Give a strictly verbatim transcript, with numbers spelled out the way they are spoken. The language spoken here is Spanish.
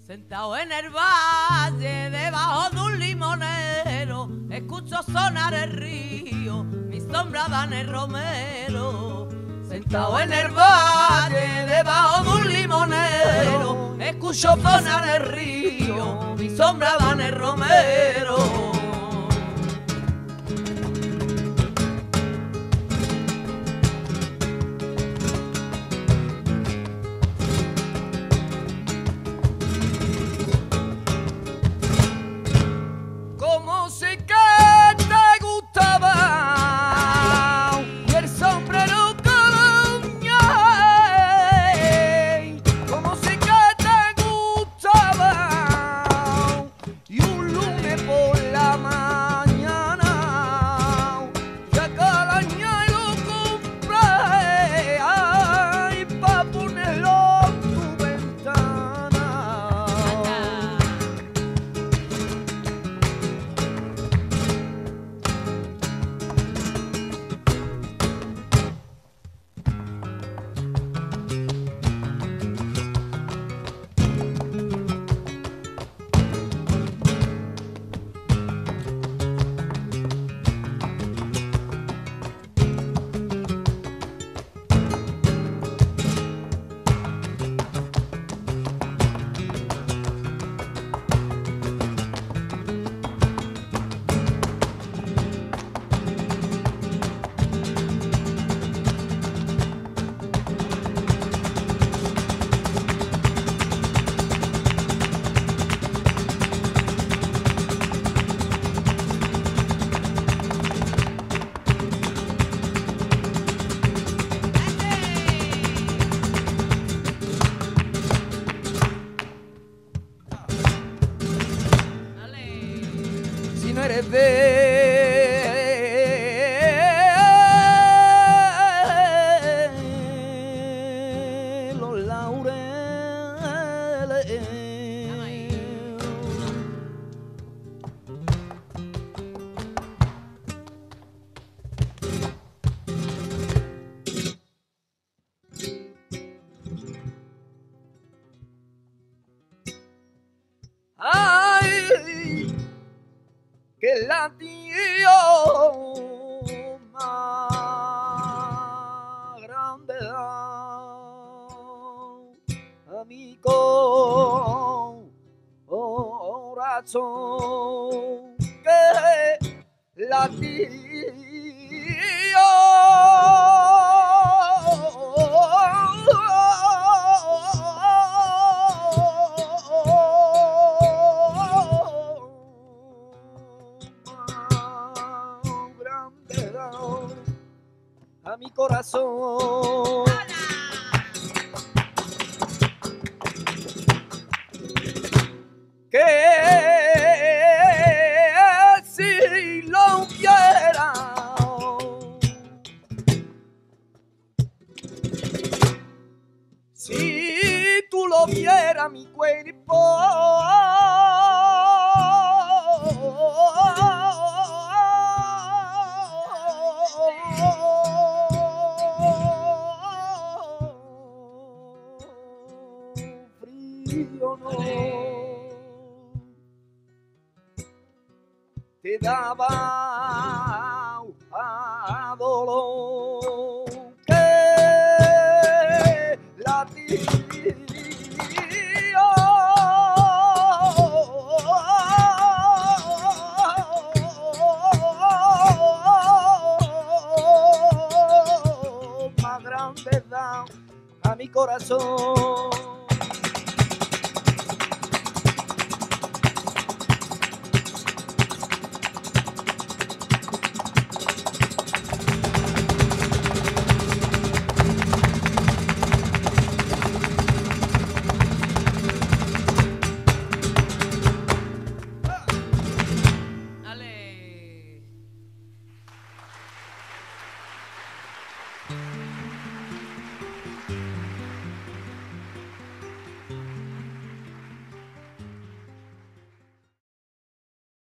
Sentado en el valle, debajo de un limonero, escucho sonar el río, mi sombra da en el romero. Sentado en el valle, debajo de un limonero, escucho sonar el río, mi sombra da en el romero. De los laureles, ay, que latió más grande da a mi corazón que latió a mi corazón. Que si lo hubiera, si tú lo vieras mi cuerpo, frío no te daba a dolor que latío más grande da a mi corazón.